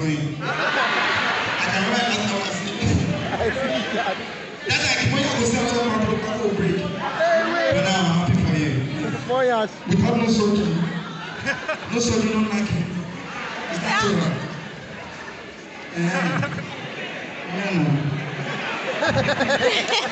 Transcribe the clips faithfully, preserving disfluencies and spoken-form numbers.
going. I can remember last time I was sleeping. That's like when you go see another man will break. But now I'm happy for you. Four years. We have no surgery. No surgery, no knocking. It's natural. Yeah. Yeah.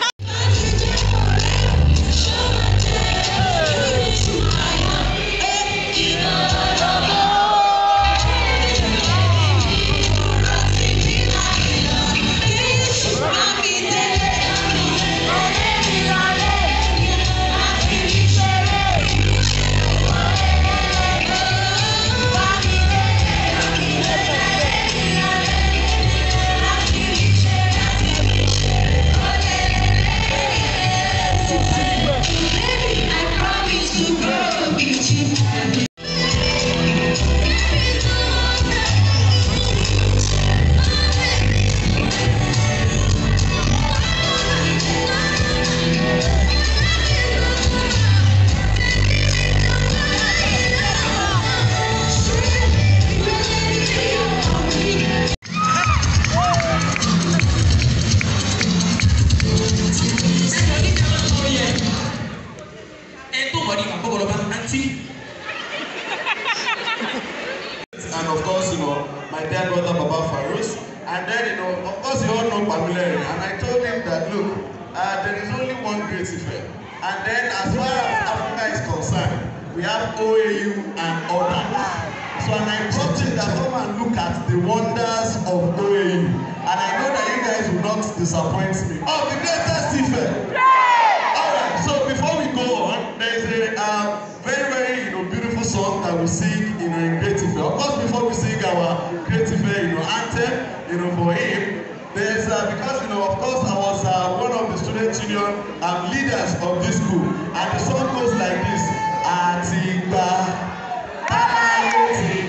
And of course, you know, my dear brother Baba Farouz. And then, you know, of course, you all know Pamela. And I told him that, look, uh, there is only one great event. And then, as far as Africa is concerned, we have O A U and others. So, and I brought him that come and look at the wonders of O A U. And I know that you guys will not disappoint me. Oh, the greatest event! All right, so before we go on, there is a uh, very, very, you know, beautiful song that we sing in a creative way. Of course, before we sing our creative way, you know, anthem, you know, for him, there's uh, because, you know, of course, I was uh, one of the student union um, leaders of this school, and the song goes like this: Atigba, Atigba,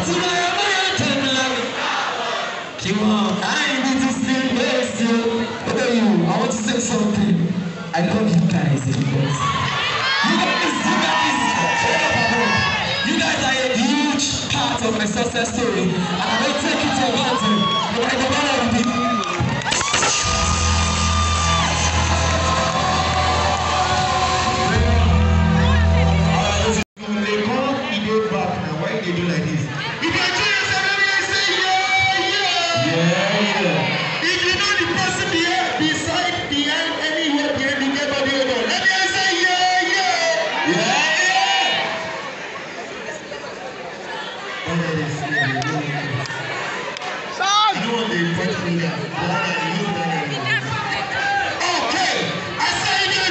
I want to say something. I love you guys because you guys, you guys, you guys are a huge part of my success story, and I don't take it for granted. But I don't want to be. Laycon, he did back now. Why they do like this? If you enjoy yourself, everybody say yeah, yeah, yeah, yeah. If you know the person behind, beside, behind, anywhere behind the dead body, everybody say yeah, yeah, yeah, yeah. I don't want to point finger. Okay, I say it.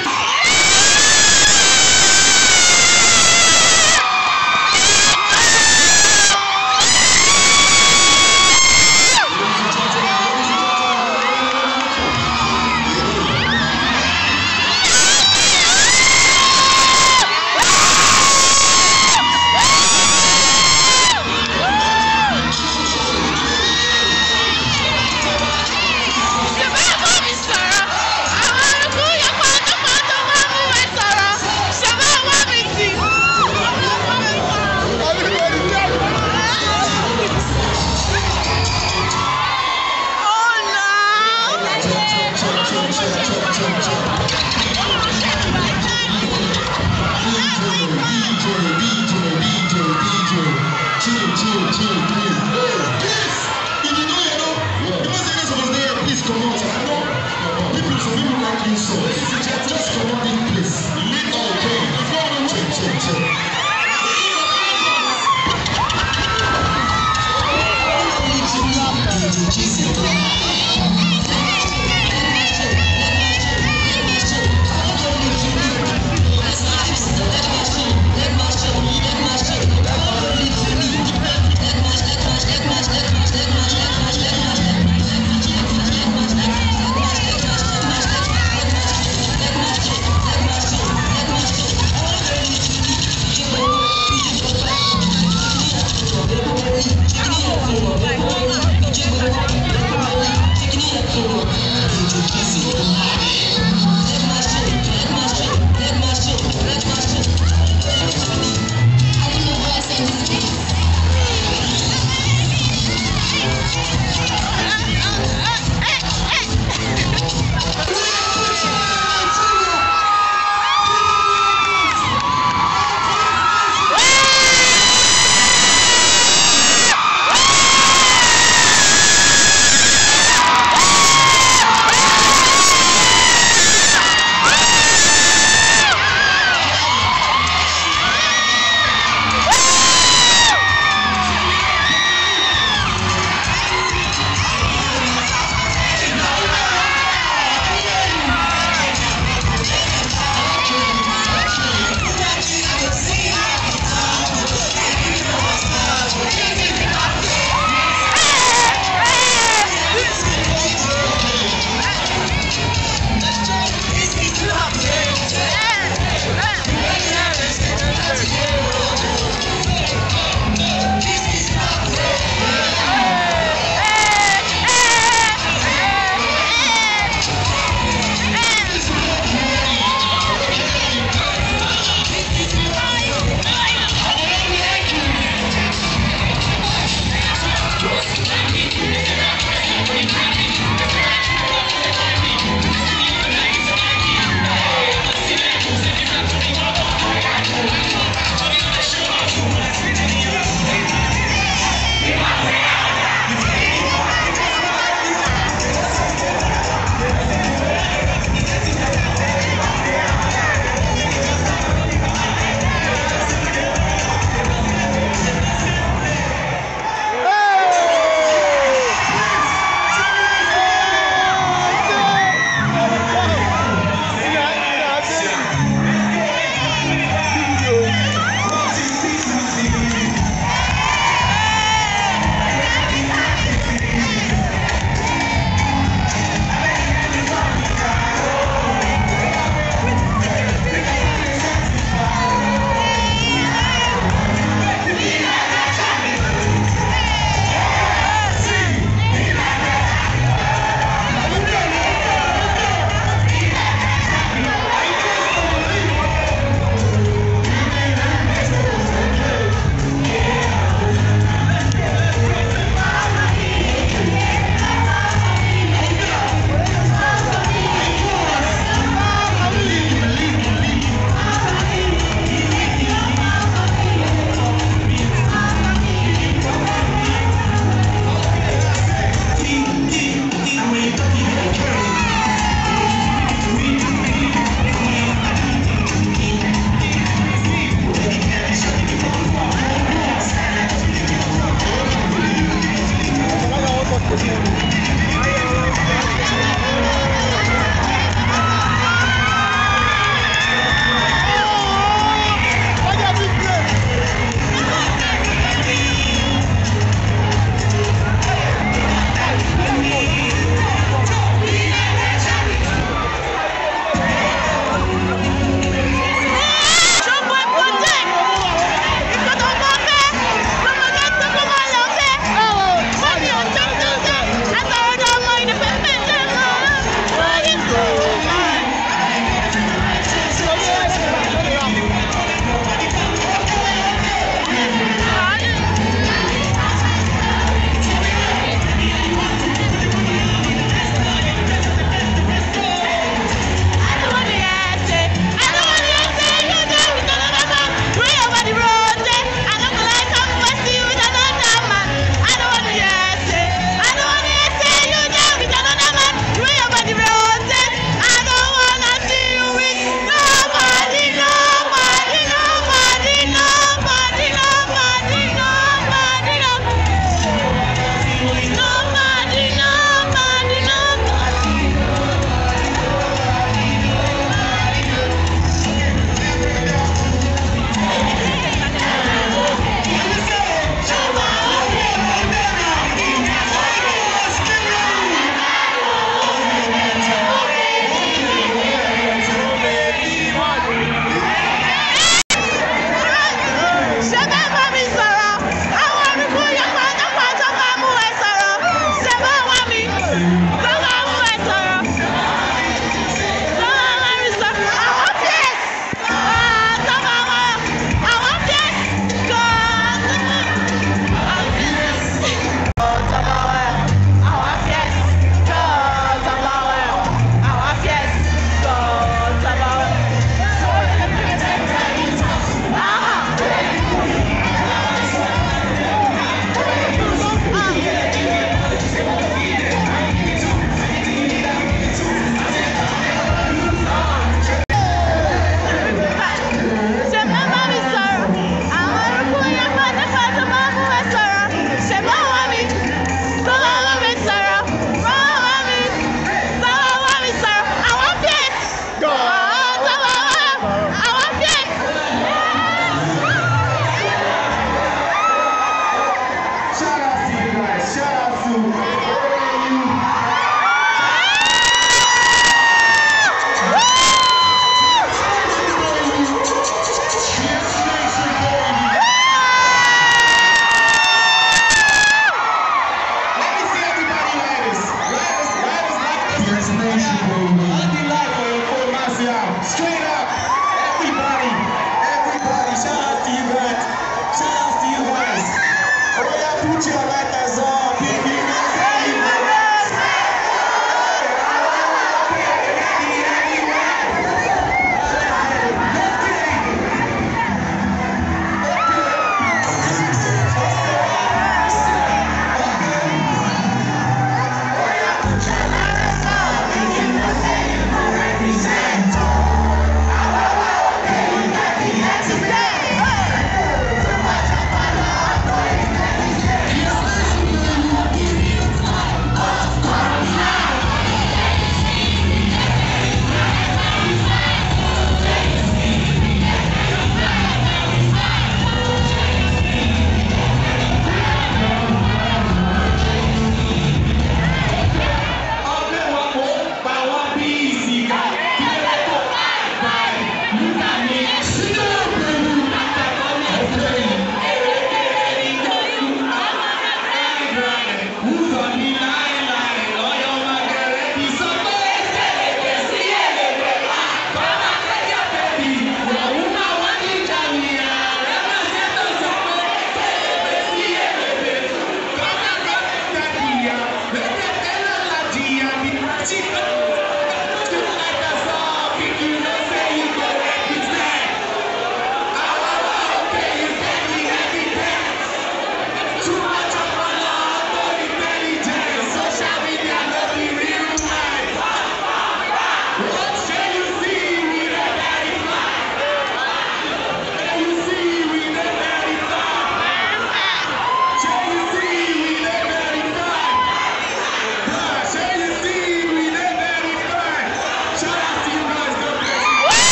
put your right hand.